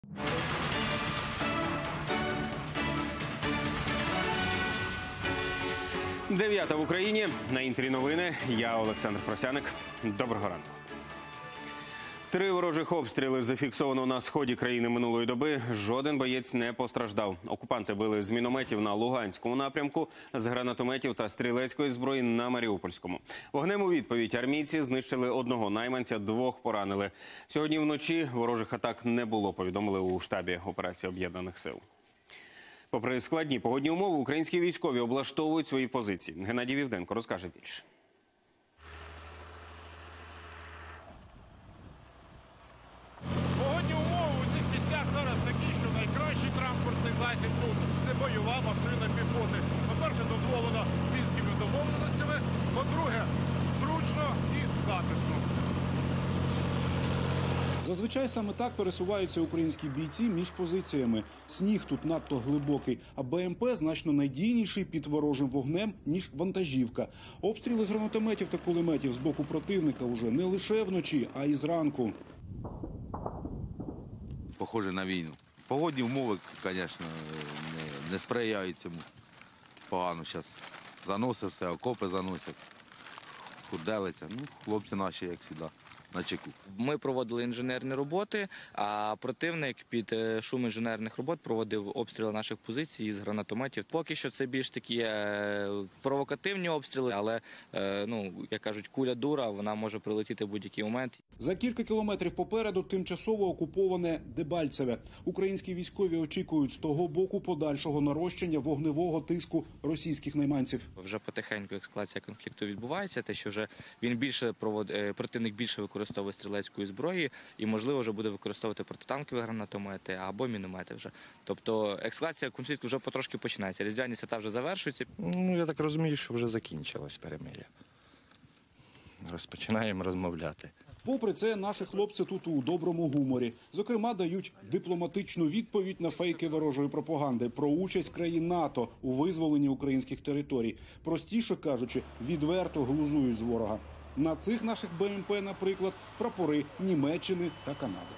Дев'ята в Україні. На Інтері новини. Я Олександр Просяник. Доброго ранку. 3 ворожих обстріли зафіксовано на сході країни минулої доби. Жоден боєць не постраждав. Окупанти били з мінометів на Луганському напрямку, з гранатометів та стрілецької зброї на Маріупольському. Вогнем у відповідь армійці знищили 1 найманця, 2 поранили. Сьогодні вночі ворожих атак не було, повідомили у штабі операції Об'єднаних сил. Попри складні погодні умови, українські військові облаштовують свої позиції. Геннадій Вівденко розкаже більше. Погодні умови у цих місцях зараз такі, що найкращий транспортний засіб тут – це бойова машина піхоти. По-перше, дозволено мінськими домовленостями, по-друге, зручно і затишно. Зазвичай саме так пересуваються українські бійці між позиціями. Сніг тут надто глибокий, а БМП значно надійніший під ворожим вогнем, ніж вантажівка. Обстріли з гранатометів та кулеметів з боку противника уже не лише вночі, а й зранку. Похоже на війну. Погодні умови, звісно, не сприяють цьому. Погано зараз заносить все, окопи заносять, хурделиця. Хлопці наші, як завжди, на чеку. Ми проводили інженерні роботи, а противник під шум інженерних робот проводив обстріли наших позицій з гранатометів. Поки що це більш такі провокативні обстріли, але, як кажуть, куля дура, вона може прилетіти в будь-який момент. За кілька кілометрів попереду тимчасово окуповане Дебальцеве. Українські військові очікують з того боку подальшого нарощення вогневого тиску російських найманців. Вже потихеньку ескалація конфлікту відбувається, те, що вже він противник більше використовує стрілецької зброї і, можливо, вже буде використовувати протитанкові гранатомети або міномети вже. Тобто ескалація конфлікту вже потрошки починається. Різдвяні свята вже завершуються. Я так розумію, що вже закінчилось перемир'я. Розпочинаємо розмовляти. Попри це, наші хлопці тут у доброму гуморі. Зокрема, дають дипломатичну відповідь на фейки ворожої пропаганди про участь країн НАТО у визволенні українських територій. Простіше кажучи, відверто глузують з ворога. На цих наших БМП, наприклад, прапори Німеччини та Канади.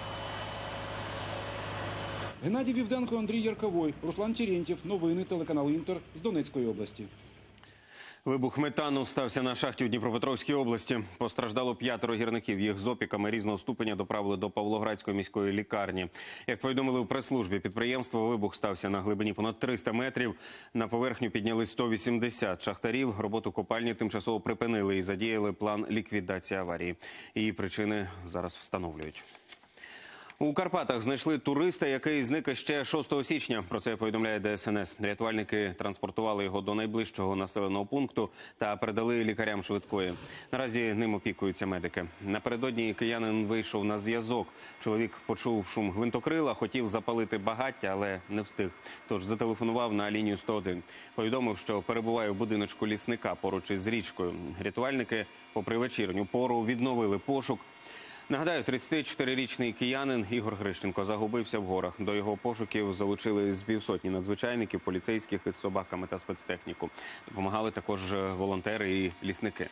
Геннадій Вівденко, Андрій Ярковой, Руслан Терентьєв. Новини телеканал Інтер з Донецької області. Вибух метану стався на шахті у Дніпропетровській області. Постраждало 5 гірників. Їх з опіками різного ступеня доправили до Павлоградської міської лікарні. Як повідомили у прес-службі підприємства, вибух стався на глибині понад 300 метрів. На поверхню підняли 180 шахтарів. Роботу копальні тимчасово припинили і задіяли план ліквідації аварії. Її причини зараз встановлюють. У Карпатах знайшли туриста, який зник ще 6 січня. Про це повідомляє ДСНС. Рятувальники транспортували його до найближчого населеного пункту та передали лікарям швидкої. Наразі ним опікуються медики. Напередодні киянин вийшов на зв'язок. Чоловік почув шум гвинтокрила, хотів запалити багаття, але не встиг. Тож зателефонував на лінію 101. Повідомив, що перебуває в будиночку лісника поруч із річкою. Рятувальники, попри вечірню пору, відновили пошук. Нагадаю, 34-річний киянин Ігор Грищенко загубився в горах. До його пошуків залучили з півсотні надзвичайників, поліцейських із собаками та спецтехніку. Допомагали також волонтери і лісники.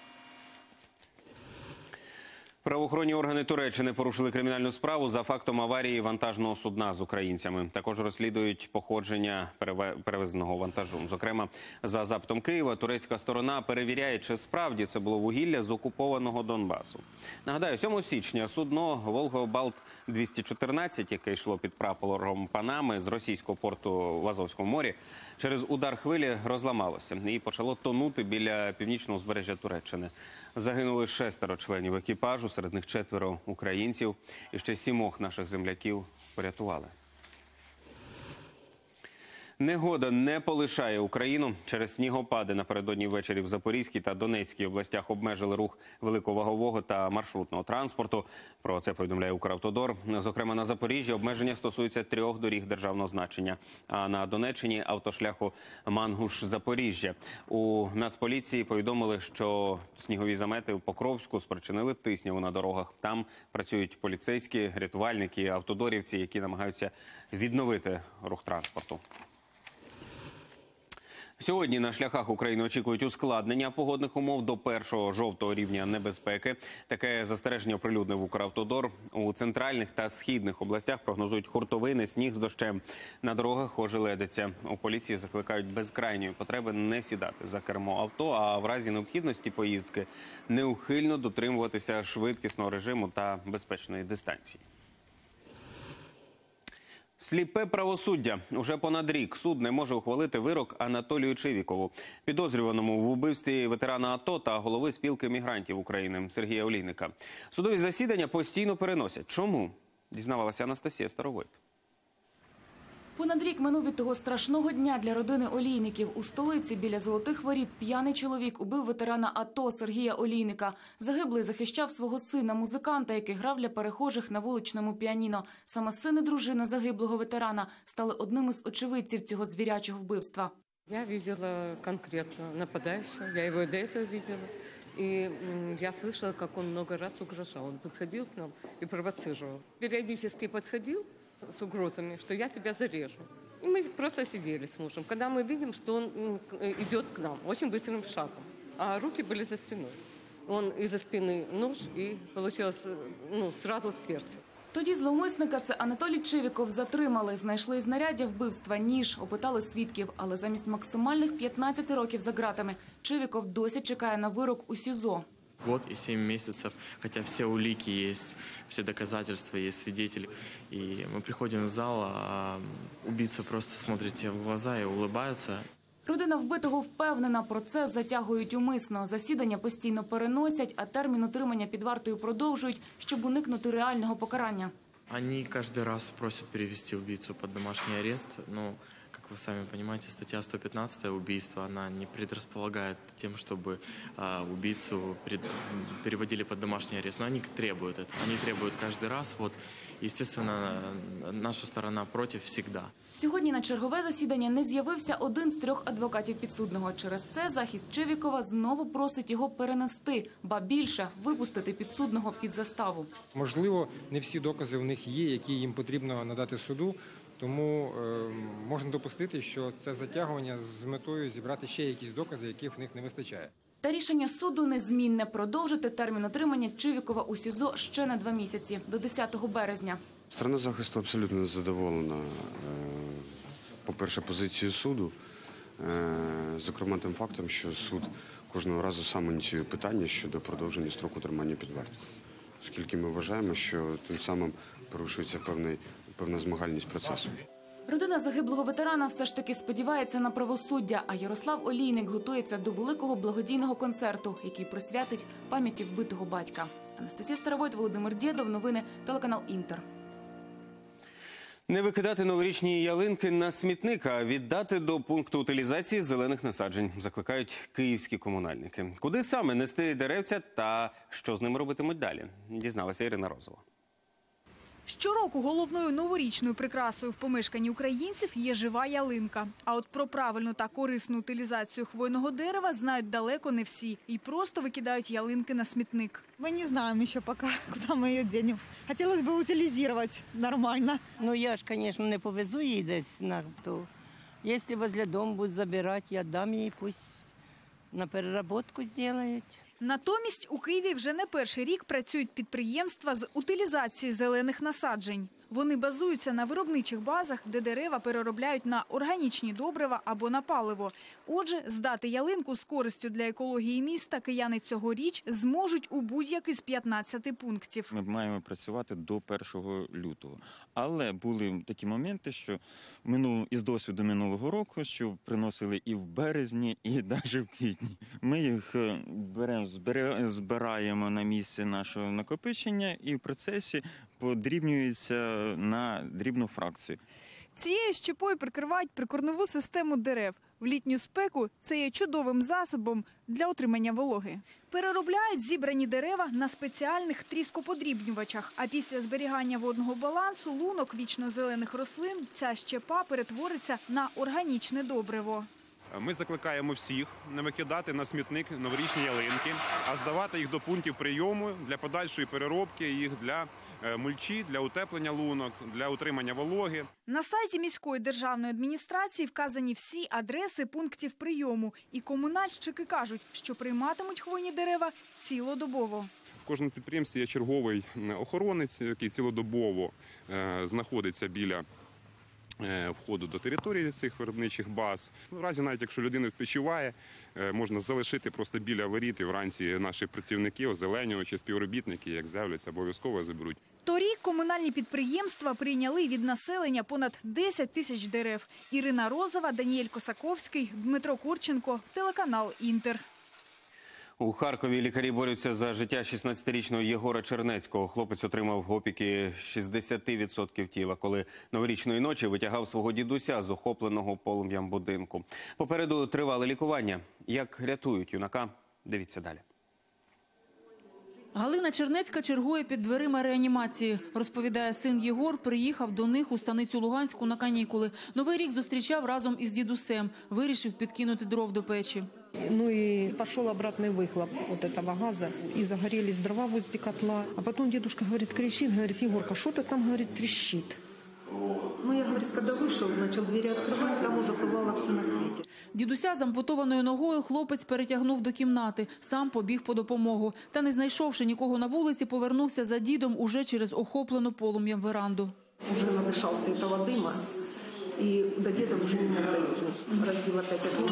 Правоохоронні органи Туреччини порушили кримінальну справу за фактом аварії вантажного судна з українцями. Також розслідують походження перевезеного вантажу. Зокрема, за запитом Києва, турецька сторона перевіряє, чи справді це було вугілля з окупованого Донбасу. Нагадаю, 7 січня судно «Волго-Балт-214», яке йшло під прапором Панами з російського порту в Азовському морі, через удар хвилі розламалося і почало тонути біля північного узбережжя Туреччини. Загинули 6 членів екіпажу, серед них 4 українців, і ще 7 наших земляків порятували. Негода не полишає Україну. Через снігопади напередодні ввечері в Запорізькій та Донецькій областях обмежили рух великовагового та маршрутного транспорту. Про це повідомляє Укравтодор. Зокрема, на Запоріжжі обмеження стосуються 3 доріг державного значення, а на Донеччині – автошляху Мангуш-Запоріжжя. У Нацполіції повідомили, що снігові замети в Покровську спричинили тисняву на дорогах. Там працюють поліцейські, рятувальники, автодорівці, які намагаються відновити рух транспорту. Сьогодні на шляхах України очікують ускладнення погодних умов до першого жовтого рівня небезпеки. Таке застереження оприлюднив Укравтодор. У центральних та східних областях прогнозують хуртовини, сніг з дощем. На дорогах ожеледиться. У поліції закликають без крайньої потреби не сідати за кермо авто, а в разі необхідності поїздки неухильно дотримуватися швидкісного режиму та безпечної дистанції. Сліпе правосуддя. Уже понад рік суд не може ухвалити вирок Анатолію Чивікову, підозрюваному в убивстві ветерана АТО та голови спілки мігрантів України Сергія Олійника. Судові засідання постійно переносять. Чому? Дізнавалася Анастасія Старовойт. Понад рік минув від того страшного дня для родини Олійників. У столиці біля Золотих Воріт п'яний чоловік убив ветерана АТО Сергія Олійника. Загиблий захищав свого сина, музиканта, який грав для перехожих на вуличному піаніно. Саме син і дружина загиблого ветерана стали одним із очевидців цього звірячого вбивства. Я видела конкретно нападающего, я его и до этого видела. И я слышала, как он много раз угрожал. Он подходил к нам и провоцировал. Периодически подходил с угрозами, что я тебя зарежу. И мы просто сидели с мужем. Когда мы видим, что он идет к нам очень быстрым шагом, а руки были за спиной. Он из-за спины нож и получилось сразу в сердце. Тоді зловмисника, це Анатолій Чивіков, затримали. Знайшли знаряддя вбивства, ніж, опитали свідків. Але замість максимальних 15 років за ґратами Чивіков досі чекає на вирок у СІЗО. Год и 7 месяцев, хотя все улики есть, все доказательства есть, свидетели. И мы приходим в зал, а убийца просто смотрит тебе в глаза и улыбается. Родина вбитого впевнена, процес затягують умисно. Засідання постійно переносять, а термін утримання під вартою продовжують, щоб уникнути реального покарання. Они каждый раз просят перевести убийцу под домашний арест. Но, как вы сами понимаете, статья 115 убийство, она не предрасполагает тем, чтобы убийцу переводили под домашний арест. Но они требуют это. Они требуют каждый раз. Вот, естественно, наша сторона против всегда. Сьогодні на чергове засідання не з'явився один з 3 адвокатів підсудного. Через це захист Чивікова знову просить його перенести, ба більше – випустити підсудного під заставу. Можливо, не всі докази в них є, які їм потрібно надати суду, тому можна допустити, що це затягування з метою зібрати ще якісь докази, яких в них не вистачає. Та рішення суду незмінне – продовжити термін утримання Чивікова у СІЗО ще на 2 місяці – до 10 березня. Сторона захисту абсолютно задоволена, по-перше, позицією суду, зокрема тим фактом, що суд кожного разу сам ініціює питання щодо продовження строку тримання під вартою. Оскільки ми вважаємо, що тим самим порушується певна змагальність процесу. Родина загиблого ветерана все ж таки сподівається на правосуддя, а Ярослав Олійник готується до великого благодійного концерту, який присвятить пам'яті вбитого батька. Анастасія Старовойт, Володимир Дєдов, новини, телеканал «Інтер». Не викидати новорічні ялинки на смітник, а віддати до пункту утилізації зелених насаджень, закликають київські комунальники. Куди саме нести деревця та що з ними робитимуть далі, дізналася Ірина Розова. Щороку головною новорічною прикрасою в помешканні українців є жива ялинка. А от про правильну та корисну утилізацію хвойного дерева знають далеко не всі і просто викидають ялинки на смітник. Мы не знаем еще пока, куда мы ее денем. Хотелось бы утилизировать нормально. Ну я ж, конечно, не повезу її десь на то. Если возле дома будуть забирати, я дам їй, пусть на переработку зроблять. Натомість у Києві вже не перший рік працюють підприємства з утилізації зелених насаджень. Вони базуються на виробничих базах, де дерева переробляють на органічні добрива або на паливо. Отже, здати ялинку з користю для екології міста кияни цьогоріч зможуть у будь-який з 15 пунктів. Ми маємо працювати до 1 лютого. Але були такі моменти, що із досвіду минулого року, що приносили і в березні, і навіть в квітні. Ми їх збираємо на місці нашого накопичення і в процесі подрібнюється на дрібну фракцію. Цією щепою прикривають прикорневу систему дерев. В літню спеку це є чудовим засобом для отримання вологи. Переробляють зібрані дерева на спеціальних тріскоподрібнювачах. А після зберігання водного балансу лунок вічно-зелених рослин ця щепа перетвориться на органічне добриво. Ми закликаємо всіх не викидати на смітник новорічні ялинки, а здавати їх до пунктів прийому для подальшої переробки їх для мульчі для утеплення лунок, для утримання вологи. На сайті міської державної адміністрації вказані всі адреси пунктів прийому. І комунальщики кажуть, що прийматимуть хвойні дерева цілодобово. В кожному підприємстві є черговий охоронець, який цілодобово знаходиться біля входу до території цих виробничих баз. В разі навіть, якщо людина відпочиває, можна залишити просто біля воріт, і вранці наші працівники, озеленювачі, співробітники, як з'являться, обов'язково заберуть. Торік комунальні підприємства прийняли від населення понад 10 тисяч дерев. Ірина Розова, Даніель Косаковський, Дмитро Курченко, телеканал «Інтер». У Харкові лікарі борються за життя 16-річного Єгора Чернецького. Хлопець отримав опіки 60% тіла, коли новорічної ночі витягав свого дідуся з охопленого полум'ям будинку. Попереду тривале лікування. Як рятують юнака? Дивіться далі. Галина Чернецька чергує під дверима реанімації. Розповідає, син Єгор приїхав до них у станицю Луганську на канікули. Новий рік зустрічав разом із дідусем. Вирішив підкинути дров до печі. Ну и пошел обратный выхлоп вот этого газа, и загорелись дрова возле котла. А потом дедушка, говорит, кричит, говорит, Егорка, что ты там, говорит, трещит? Ну, я, говорит, когда вышел, начал двери открывать, там уже пылало все на свете. Дідуся з ампутованою ногою хлопець перетягнув до кімнати, сам побіг по допомогу. Та не знайшовши нікого на вулиці, повернувся за дідом уже через охоплену полум'ям веранду. Уже надышался этого дыма, и до деда уже не мог дойти. Разбил опять окно,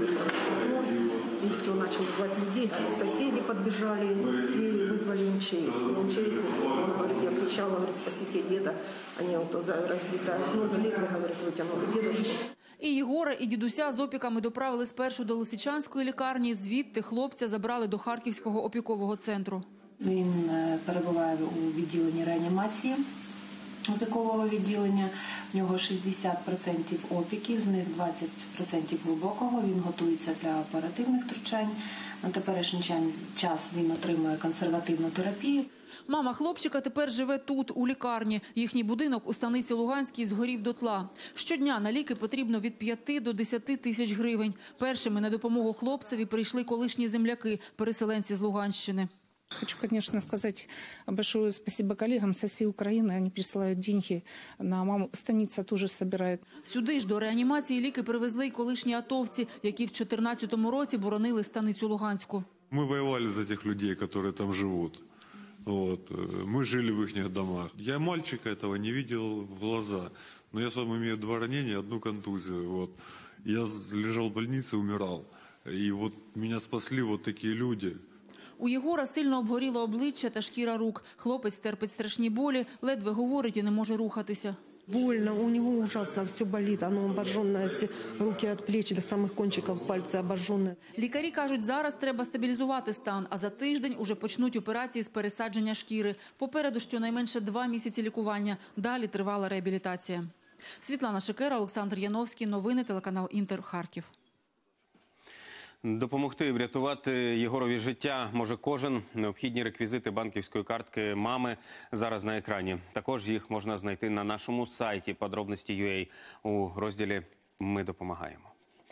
и все, начал звать людей. Соседи подбежали и вызвали МЧС. МЧСник, он говорит, я кричала, говорит, спасите деда. Они вот за разбитое окно залезли, говорит, вытянули дедушку. І Єгора, і дідуся з опіками доправили спершу до Лисичанської лікарні, звідти хлопця забрали до Харківського опікового центру. Він перебуває у відділенні реанімації опікового відділення. В нього 60% опіків, з них 20% глибокого. Він готується для оперативних втручань. На теперішній час він отримує консервативну терапію. Мама хлопчика тепер живе тут, у лікарні. Їхній будинок у станиці Луганській згорів дотла. Щодня на ліки потрібно від 5 до 10 тисяч гривень. Першими на допомогу хлопцеві прийшли колишні земляки, переселенці з Луганщини. Хочу, конечно, сказать большое спасибо коллегам со всей Украины. Они присылают деньги на маму. Станица тоже собирает. Сюди ж до реанімації ліки привезли й колишні атовці, які в 2014 році боронили станицю Луганську. Мы воевали за тех людей, которые там живут. Вот. Мы жили в их домах. Я мальчика этого не видел в глаза. Но я сам имею 2 ранения, 1 контузию. Вот. Я лежал в больнице, умирал. И вот меня спасли вот такие люди. У Єгора сильно обгоріло обличчя та шкіра рук. Хлопець терпить страшні болі, ледве говорить і не може рухатися. Больно, у него ужасно все болит, оно обожженное, все руки от плеч до самых кончиков пальцы обожженные. Лікарі кажуть, зараз треба стабілізувати стан, а за тиждень уже почнуть операції з пересадження шкіри. Попереду щонайменше 2 місяці лікування, далі тривала реабілітація. Світлана Шикера, Олександр Яновський, новини, телеканал «Інтер», Харків. Допомогти врятувати Єгорові життя може кожен. Необхідні реквізити банківської картки мами зараз на екрані. Також їх можна знайти на нашому сайті подробності.ua у розділі «Ми допомагаємо».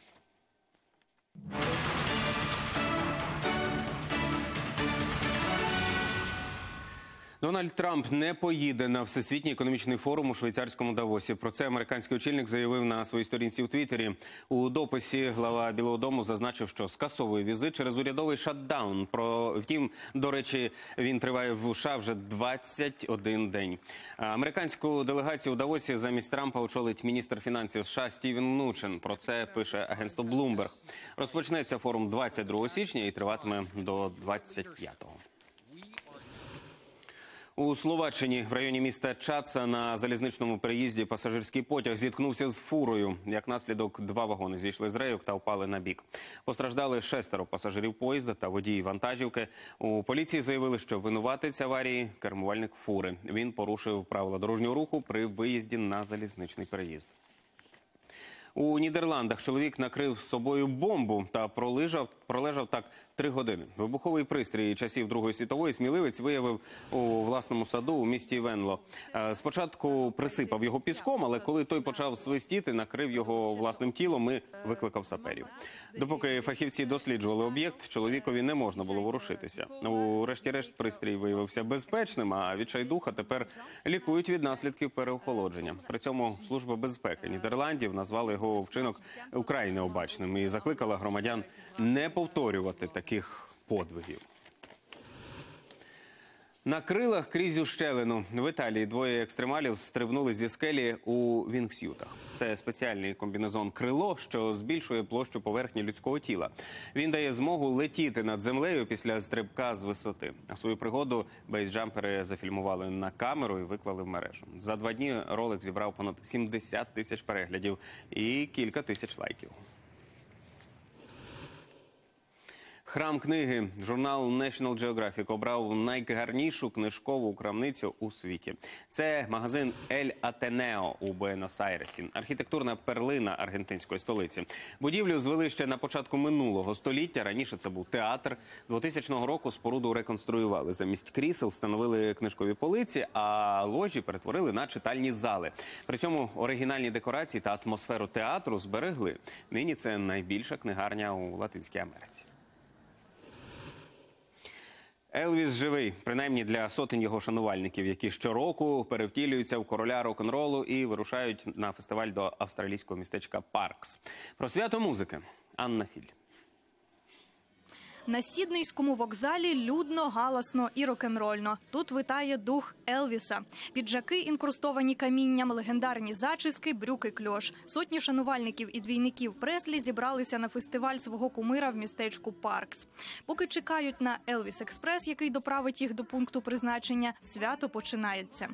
Дональд Трамп не поїде на Всесвітній економічний форум у швейцарському Давосі. Про це американський очільник заявив на своїй сторінці у Твіттері. У дописі глава Білого дому зазначив, що скасовує візит через урядовий шатдаун. Втім, до речі, він триває в США вже 21 день. Американську делегацію у Давосі замість Трампа очолить міністр фінансів США Стівен Мнучен. Про це пише агентство Bloomberg. Розпочнеться форум 22 січня і триватиме до 25-го. У Словаччині в районі міста Чаца на залізничному переїзді пасажирський потяг зіткнувся з фурою. Як наслідок, 2 вагони зійшли з рейок та впали на бік. Постраждали 6 пасажирів поїзда та водії вантажівки. У поліції заявили, що винуватець аварії – кермувальник фури. Він порушив правила дорожнього руху при виїзді на залізничний переїзд. У Нідерландах чоловік накрив собою бомбу та пролежав так 3 години. Вибуховий пристрій часів Другої світової сміливець виявив у власному саду у місті Венло. Спочатку присипав його піском, але коли той почав свистіти, накрив його власним тілом і викликав саперів. Допоки фахівці досліджували об'єкт, чоловікові не можна було ворушитися. Урешті-решт пристрій виявився безпечним, а відчайдуха тепер лікують від наслідків переохолодження. При цьому Служба безпеки Нідерландів назвала його вчинок вкрай необачним і закликала громадян не повторювати таких подвигів. На крилах крізь ущелину. В Італії 2 екстремалів стрибнули зі скелі у вінгсютах. Це спеціальний комбінезон «Крило», що збільшує площу поверхні людського тіла. Він дає змогу летіти над землею після стрибка з висоти. А свою пригоду бейсджампери зафільмували на камеру і виклали в мережу. За 2 дні ролик зібрав понад 70 тисяч переглядів і кілька тисяч лайків. Храм книги. Журнал National Geographic обрав найгарнішу книжкову крамницю у світі. Це магазин «Ель Атенео» у Буенос-Айресі. Архітектурна перлина аргентинської столиці. Будівлю звели ще на початку минулого століття. Раніше це був театр. 2000 року споруду реконструювали. Замість крісел встановили книжкові полиці, а ложі перетворили на читальні зали. При цьому оригінальні декорації та атмосферу театру зберегли. Нині це найбільша книгарня у Латинській Америці. Елвіс живий, принаймні для сотень його шанувальників, які щороку перевтілюються в короля рок-н-ролу і вирушають на фестиваль до австралійського містечка Паркс. Про свято музики Анна Філь. На Сіднейському вокзалі людно, галасно і рок-н-рольно. Тут витає дух Елвіса. Піджаки, інкрустовані камінням, легендарні зачіски, брюки-кльош. Сотні шанувальників і двійників Преслі зібралися на фестиваль свого кумира в містечку Паркс. Поки чекають на Елвіс-експрес, який доправить їх до пункту призначення, свято починається.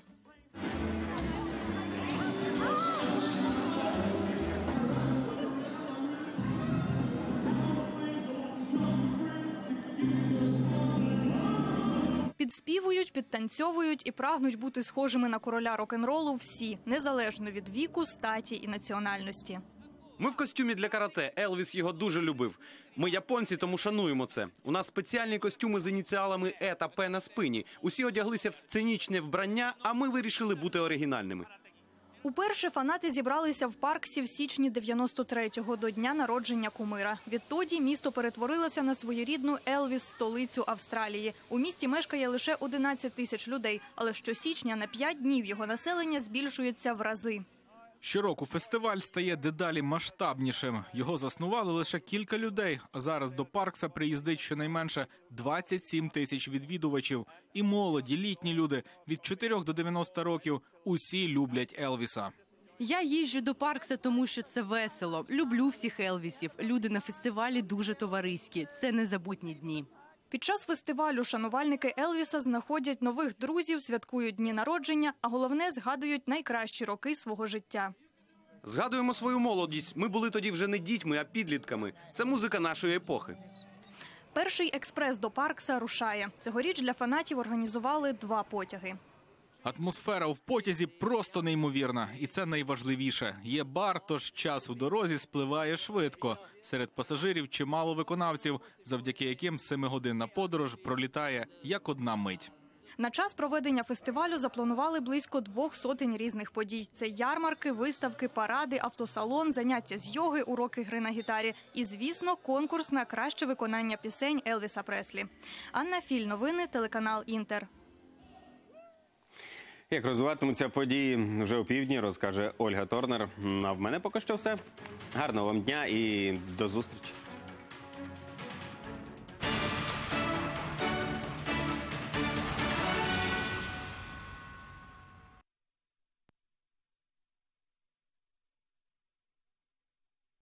Підспівують, підтанцьовують і прагнуть бути схожими на короля рок-н-ролу всі, незалежно від віку, статі і національності. Ми в костюмі для карате. Елвіс його дуже любив. Ми японці, тому шануємо це. У нас спеціальні костюми з ініціалами «Е» та «П» на спині. Усі одяглися в сценічне вбрання, а ми вирішили бути оригінальними. Уперше фанати зібралися в Парксі в січні 93-го, до дня народження кумира. Відтоді місто перетворилося на своєрідну Елвіс-столицю Австралії. У місті мешкає лише 11 тисяч людей, але щосічня на 5 днів його населення збільшується в рази. Щороку фестиваль стає дедалі масштабнішим. Його заснували лише кілька людей, а зараз до Паркса приїздить щонайменше 27 тисяч відвідувачів. І молоді, літні люди від 4 до 90 років усі люблять Елвіса. Я їжджу до Паркса, тому що це весело. Люблю всіх Елвісів. Люди на фестивалі дуже товариські. Це незабутні дні. Під час фестивалю шанувальники Елвіса знаходять нових друзів, святкують дні народження, а головне – згадують найкращі роки свого життя. Згадуємо свою молодість. Ми були тоді вже не дітьми, а підлітками. Це музика нашої епохи. Перший експрес до Паркса рушає. Цьогоріч для фанатів організували 2 потяги. Атмосфера в потязі просто неймовірна. І це найважливіше. Є бар, тож час у дорозі спливає швидко. Серед пасажирів чимало виконавців, завдяки яким 7-годинна подорож пролітає як одна мить. На час проведення фестивалю запланували близько 200 різних подій. Це ярмарки, виставки, паради, автосалон, заняття з йоги, уроки гри на гітарі і, звісно, конкурс на краще виконання пісень Елвіса Преслі. Анна Філь, новини, телеканал «Інтер». Як розвиватимуться події вже опівдні, розкаже Ольга Торнер. А в мене поки що все. Гарного вам дня і до зустрічі.